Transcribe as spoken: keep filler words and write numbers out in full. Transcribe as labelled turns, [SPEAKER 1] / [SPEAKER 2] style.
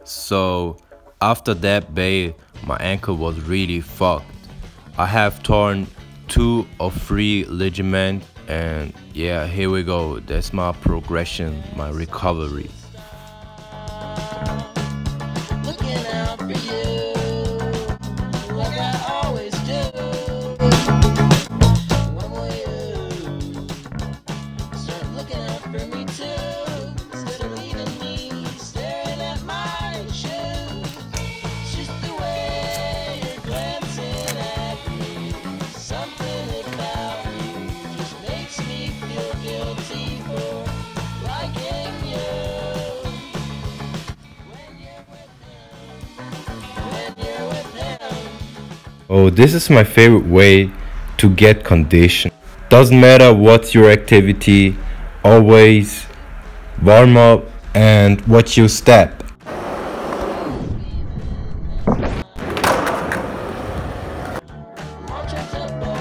[SPEAKER 1] So after that day, my ankle was really fucked. I have torn two or three ligaments, and yeah, here we go. That's my progression, my recovery.
[SPEAKER 2] Looking out for you, like I always do. When will you start looking out for me too? Instead of leaving me staring at my shoes. It's just the way you're glancing at me. Something about you just makes me feel guilty for liking you.
[SPEAKER 1] Oh, this is my favorite way to get conditioned. Doesn't matter what's your activity, always warm up and watch your step.
[SPEAKER 2] All checked up,